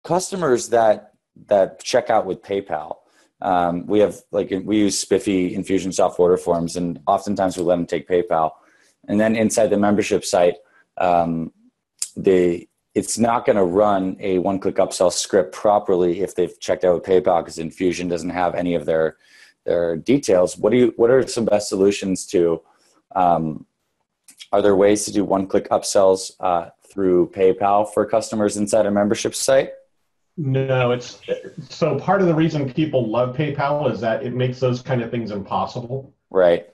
customers that check out with PayPal, we use Spiffy Infusion soft order forms, and oftentimes we let them take PayPal. And then inside the membership site, it's not going to run a one-click upsell script properly if they've checked out with PayPal, because Infusion doesn't have any of their details. What are some best solutions to? Are there ways to do one-click upsells through PayPal for customers inside a membership site? No, so part of the reason people love PayPal is that it makes those kind of things impossible. Right.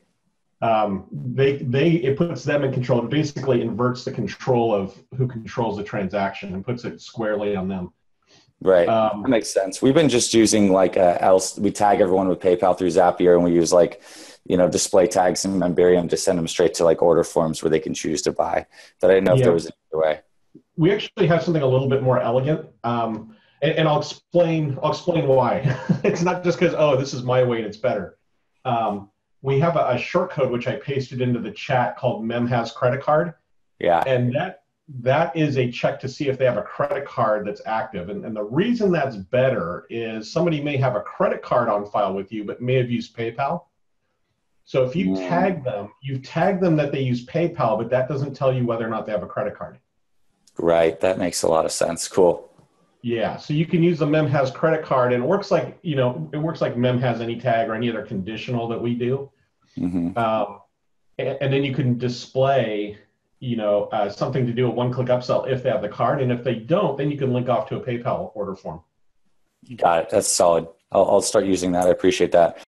It puts them in control. It basically inverts the control of who controls the transaction and puts it squarely on them. Right. That makes sense. We've been just using we tag everyone with PayPal through Zapier, and we use display tags and Memberium to send them straight to order forms where they can choose to buy. But I didn't know if there was another way. We actually have something a little bit more elegant. And I'll explain why. It's not just because, this is my way and it's better. We have a short code which I pasted into the chat called MemHas credit card. Yeah. And that is a check to see if they have a credit card that's active. And the reason that's better is somebody may have a credit card on file with you, but may have used PayPal. So if you tag them, you've tagged them that they use PayPal, but that doesn't tell you whether or not they have a credit card. Right. That makes a lot of sense. Cool. Yeah, so you can use the MemHas credit card, and it works like MemHas any tag or any other conditional that we do. Mm-hmm. And then you can display, something to do a one-click upsell if they have the card, and if they don't, then you can link off to a PayPal order form. Got it. That's solid. I'll start using that. I appreciate that.